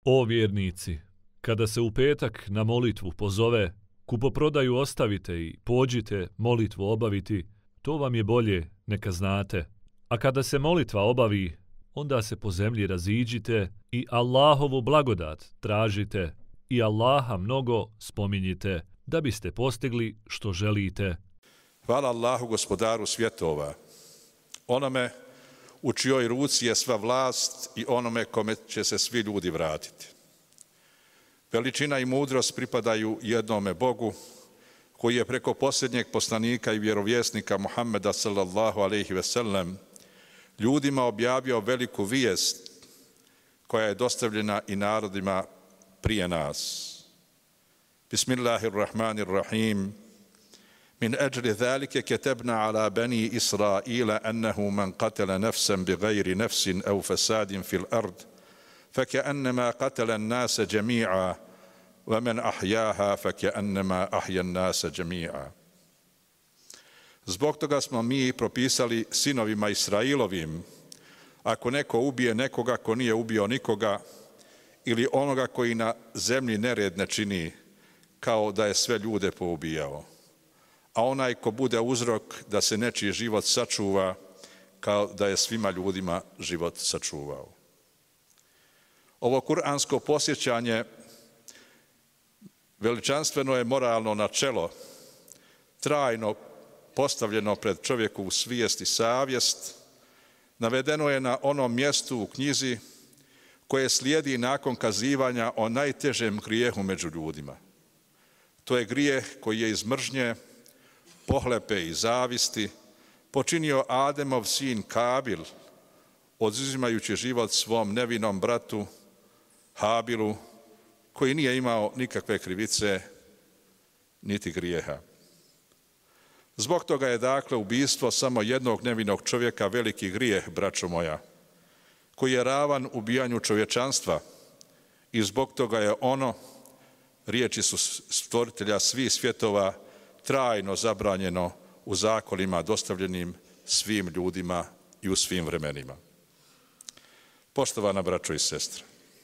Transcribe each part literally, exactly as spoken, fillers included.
O vjernici, kada se u petak na molitvu pozove, kupoprodaju ostavite i pođite molitvu obaviti, to vam je bolje, neka znate. A kada se molitva obavi, onda se po zemlji raziđite i Allahovu blagodat tražite i Allaha mnogo spominjite, da biste postigli što želite. Hvala Allahu, gospodaru svjetova, onome u čijoj ruci je sva vlast i onome kome će se svi ljudi vratiti. Veličina i mudrost pripadaju jednome Bogu, koji je preko posljednjeg poslanika i vjerovjesnika Muhammeda sallallahu alejhi ve sellem ljudima objavio veliku vijest koja je dostavljena i narodima prije nas. Bismillahirrahmanirrahim. من أجل ذلك كتبنا على بني إسرائيل أنه من قتل نفسا بغير نفس أو فساد في الأرض فكأنما قتل الناس جميعا ومن أحياها فكأنما أحيا الناس جميعا. Zbog toga smo mi propisali sinovima Israilovim, ako neko ubije nekoga ko nije ubio nikoga ili onoga koji na zemlji nered ne čini, kao da je sve ljude poubijao. A onaj ko bude uzrok da se nečiji život sačuva, kao da je svima ljudima život sačuvao. Ovo kuransko posjećanje veličanstveno je moralno načelo, trajno postavljeno pred čovjekovu svijest i savjest, navedeno je na onom mjestu u knjizi koje slijedi nakon kazivanja o najtežem grijehu među ljudima. To je grijeh koji je iz mržnje, pohlepe i zavisti počinio Ademov sin Kabil, oduzimajući život svom nevinom bratu Habilu, koji nije imao nikakve krivice niti grijeha. Zbog toga je dakle ubistvo samo jednog nevinog čovjeka veliki grijeh, braćo moja, koji je ravan ubijanju čovječanstva i zbog toga je ono, riječi su stvoritelja svih svjetova, trajno zabranjeno u zakonima dostavljenim svim ljudima i u svim vremenima. Poštovana braćo i sestre,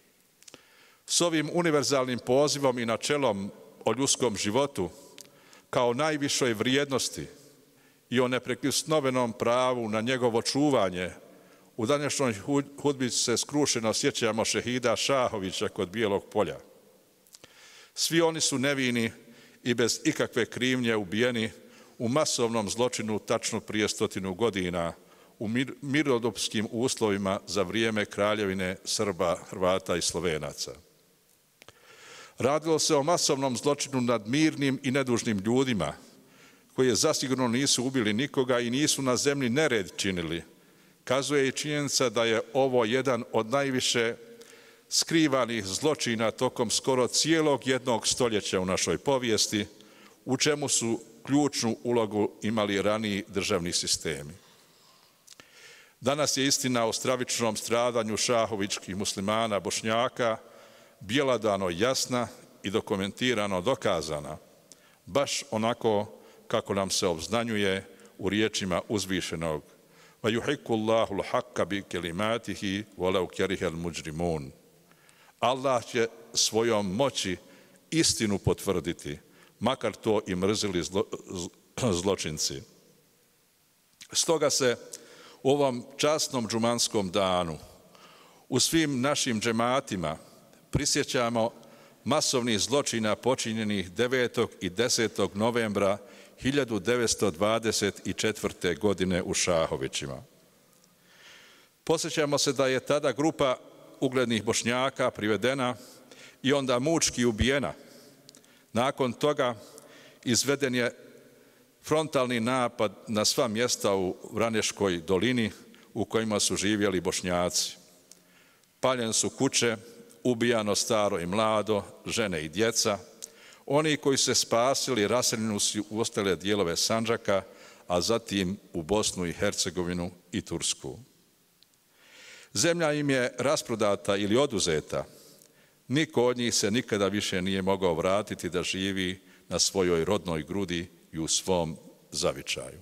s ovim univerzalnim pozivom i načelom o ljudskom životu kao najvišoj vrijednosti i o neprekosnovenom pravu na njegovo čuvanje, u današnjoj hudbi se skrušeno sjećamo šehida Šahovića kod Bijelog polja. Svi oni su nevini i bez ikakve krivnje ubijeni u masovnom zločinu tačno prije stotinu godina u mirnodopskim uslovima za vrijeme kraljevine Srba, Hrvata i Slovenaca. Radilo se o masovnom zločinu nad mirnim i nedužnim ljudima koji zasigurno nisu ubili nikoga i nisu na zemlji nered činili. Kazuje i činjenica da je ovo jedan od najviše skrivanih zločina tokom skoro cijelog jednog stoljeća u našoj povijesti, u čemu su ključnu ulogu imali raniji državni sistemi. Danas je istina o stravičnom stradanju šahovičkih muslimana, Bošnjaka, bjelodano jasna i dokumentirano dokazana, baš onako kako nam se obznanjuje u riječima uzvišenog وَيُحِكُّ اللَّهُ الْحَقَّ بِكَلِمَاتِهِ وَلَوْ كَرِهَ الْمُجْرِمُونَ. Allah će svojom moći istinu potvrditi, makar to i mrzili zlo, zločinci. Stoga se u ovom časnom džumanskom danu u svim našim džematima prisjećamo masovnih zločina počinjenih devetog i desetog novembra hiljadu devetsto dvadeset četvrte. godine u Šahovićima. Posjećamo se da je tada grupa uglednih Bošnjaka privedena i onda mučki ubijena. Nakon toga izveden je frontalni napad na sva mjesta u Vraneškoj dolini u kojima su živjeli Bošnjaci. Paljene su kuće, ubijano staro i mlado, žene i djeca. Oni koji se spasili raseljeni su u ostale dijelove Sandžaka, a zatim u Bosnu i Hercegovinu i Tursku. Zemlja im je rasprodata ili oduzeta. Niko od njih se nikada više nije mogao vratiti da živi na svojoj rodnoj grudi i u svom zavičaju.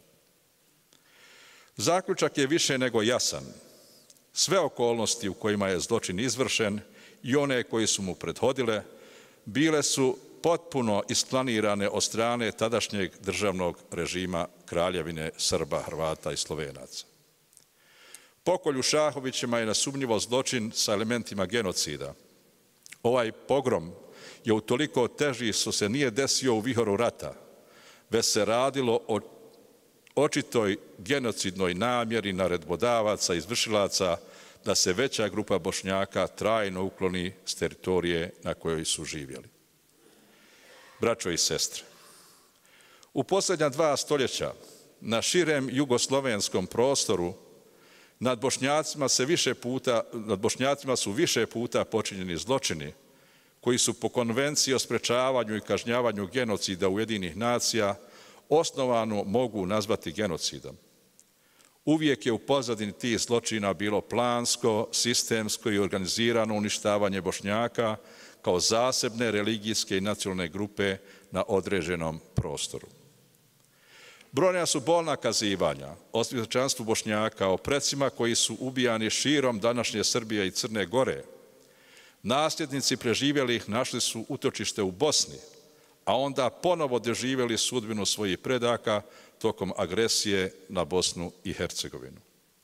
Zaključak je više nego jasan. Sve okolnosti u kojima je zločin izvršen i one koji su mu prethodile, bile su potpuno isplanirane od strane tadašnjeg državnog režima Kraljevine Srba, Hrvata i Slovenaca. Pokolj u Šahovićima je nesumnjivo zločin sa elementima genocida. Ovaj pogrom je utoliko teži što se nije desio u vihoru rata, već se radilo o očitoj genocidnoj namjeri naredbodavaca i izvršilaca da se veća grupa Bošnjaka trajno ukloni s teritorije na kojoj su živjeli. Braćo i sestre, u posljednja dva stoljeća na širem jugoslovenskom prostoru nad Bošnjacima, se više puta, nad Bošnjacima su više puta počinjeni zločini koji su po konvenciji o sprečavanju i kažnjavanju genocida Ujedinjenih nacija osnovano mogu nazvati genocidom. Uvijek je u pozadini tih zločina bilo plansko, sistemsko i organizirano uništavanje Bošnjaka kao zasebne religijske i nacionalne grupe na određenom prostoru. Brojna su bolna kazivanja o svjedočanstvu Bošnjaka, o precima koji su ubijani širom današnje Srbije i Crne Gore. Nasljednici preživjelih našli su utočište u Bosni, a onda ponovo doživjeli sudbinu svojih predaka tokom agresije na Bosnu i Hercegovinu.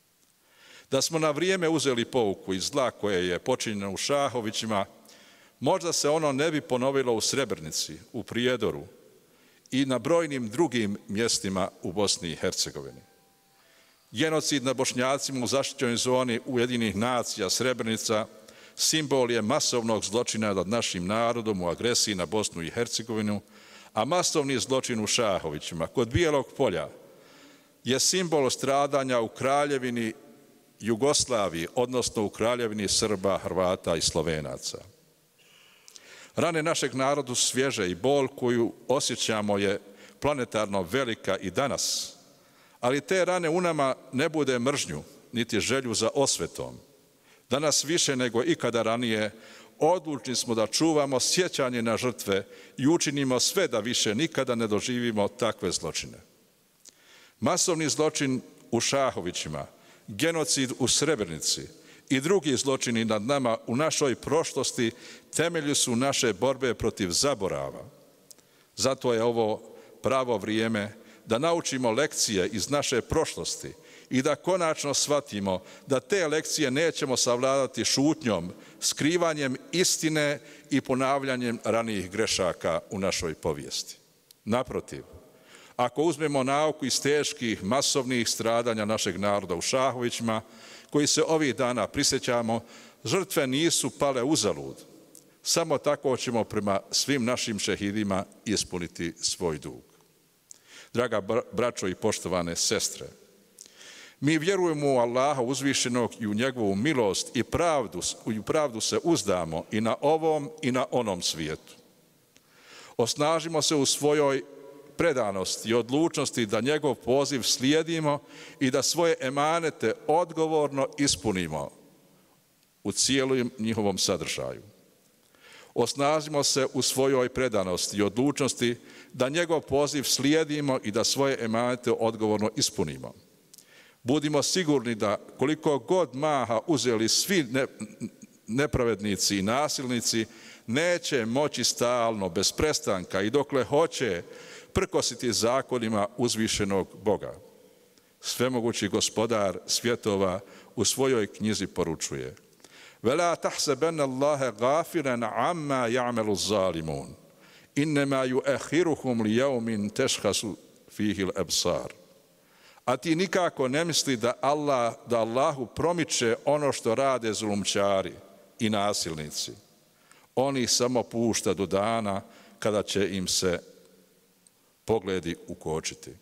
Da smo na vrijeme uzeli pouku iz zla koje je počinjeno u Šahovićima, možda se ono ne bi ponovilo u Srebrenici, u Prijedoru i na brojnim drugim mjestima u Bosni i Hercegovini. Genocid nad Bošnjacima u zaštićenoj zoni Ujedinjenih nacija Srebrenica simbol je masovnog zločina nad našim narodom u agresiji na Bosnu i Hercegovinu, a masovni zločin u Šahovićima kod Bijelog polja je simbol stradanja u Kraljevini Jugoslaviji, odnosno u Kraljevini Srba, Hrvata i Slovenaca. Rane našeg narodu svježe i bol koju osjećamo je planetarno velika i danas, ali te rane u nama ne bude mržnju, niti želju za osvetom. Danas više nego ikada ranije odlučni smo da čuvamo sjećanje na žrtve i učinimo sve da više nikada ne doživimo takve zločine. Masovni zločin u Šahovićima, genocid u Srebrenici i drugi zločini nad nama u našoj prošlosti temelji su naše borbe protiv zaborava. Zato je ovo pravo vrijeme da naučimo lekcije iz naše prošlosti i da konačno shvatimo da te lekcije nećemo savladati šutnjom, skrivanjem istine i ponavljanjem ranijih grešaka u našoj povijesti. Naprotiv, ako uzmemo nauku iz teških masovnih stradanja našeg naroda u Šahovićima, koji se ovih dana prisjećamo, žrtve nisu pale uzalud. Samo tako ćemo prema svim našim šehidima ispuniti svoj dug. Draga braćo i poštovane sestre, mi vjerujemo u Allaha uzvišenog i u njegovu milost i pravdu, i u pravdu se uzdamo i na ovom i na onom svijetu. Osnažimo se u svojoj predanosti i odlučnosti da njegov poziv slijedimo i da svoje emanete odgovorno ispunimo u cijelom njihovom sadržaju. Osnažimo se u svojoj predanosti i odlučnosti da njegov poziv slijedimo i da svoje emanete odgovorno ispunimo. Budimo sigurni da koliko god maha uzeli svi ne, nepravednici i nasilnici, neće moći stalno, bez prestanka i dokle hoće prkositi zakonima uzvišenog Boga. Svemogući gospodar svjetova u svojoj knjizi poručuje: وَلَا تَحْسَبَنَّ اللَّهَ غَافِلًا عَمَّا يَعْمَلُ الظَّالِمُونَ إِنَّمَا يُؤَخِّرُهُمْ لِيَوْمٍ تَشْخَصُ فِيهِ الْأَبْصَارُ. A ti nikako ne misli da, Allah, da Allahu promiče ono što rade zulumčari i nasilnici. On ih samo pušta do dana kada će im se pogledi ukočiti.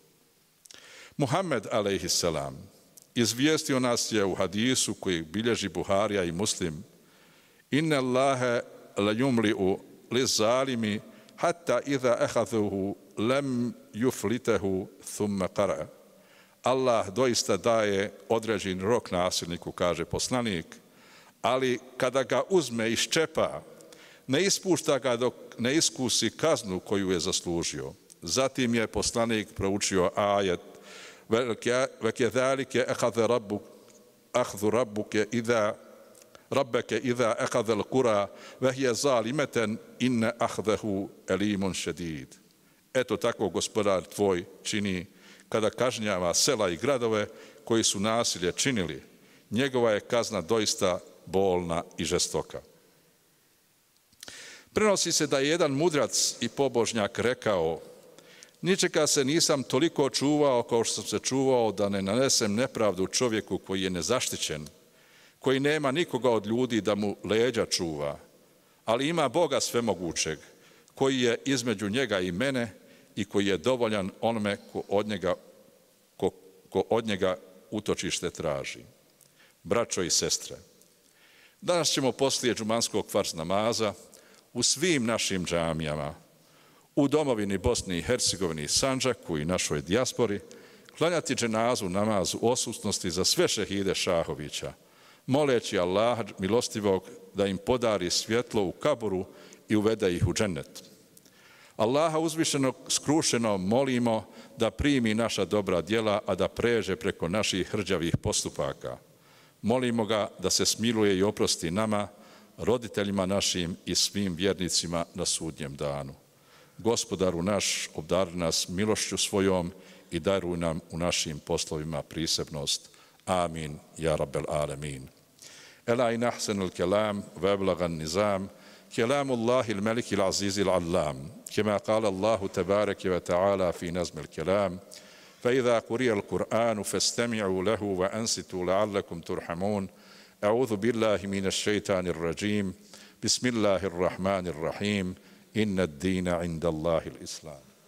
Muhammed alejhisselam izvijestio nas je u hadisu koji bilježi Buharija i Muslim: Inna Allahe la yumli'u li zalimi hatta iza ehadhuhu lem yuflitehu thumma qara. Allah doista daje određen rok nasilniku, kaže poslanik, ali kada ga uzme iz čepa, ne ispušta ga dok ne iskusi kaznu koju je zaslužio. Zatim je poslanik proučio ajet: وَكَذَلِكَ أَخَذَ رَبُّكَ إِذَا rabbeke idha akhadha al-qura wa hiya zalimatan inna akhdahu alimun shadid. Eto tako gospodar tvoj čini kada kažnjava sela i gradove koji su nasilje činili. Njegova je kazna doista bolna i žestoka. Prenosi se da je jedan mudrac i pobožnjak rekao: ničega se nisam toliko čuvao kao što sam se čuvao da ne nanesem nepravdu čovjeku koji je nezaštićen, koji nema nikoga od ljudi da mu leđa čuva, ali ima Boga svemogućeg, koji je između njega i mene i koji je dovoljan onome ko od njega, ko, ko od njega utočište traži. Braćo i sestre, danas ćemo poslije džumanskog farz namaza u svim našim džamijama, u domovini Bosni i Hercegovini, Sandžaku i našoj dijaspori, klanjati dženazu namaz u odsutnosti za sve šehide Šahovića, moleći Allaha milostivog da im podari svjetlo u kaburu i uvede ih u džennet. Allaha uzvišenog skrušeno molimo da primi naša dobra djela, a da pređe preko naših hrđavih postupaka. Molimo ga da se smiluje i oprosti nama, roditeljima našim i svim vjernicima na sudnjem danu. Gospodaru naš, obdari nas milošću svojom i daruj nam u našim poslovima prisebnost. Amin, ja rabbel alemin. Ela in ahsanul kelam ve eblagan nizam, kelamullahi l-meliki l-azizi l-allam, kema kala Allahu tebareke ve ta'ala fi nazmi l-kelam, فإذا قرئ القرآن فاستمعوا له وأنصتوا لعلكم ترحمون. أعوذ بالله من الشيطان الرجيم. بسم الله الرحمن الرحيم. إن الدين عند الله الإسلام.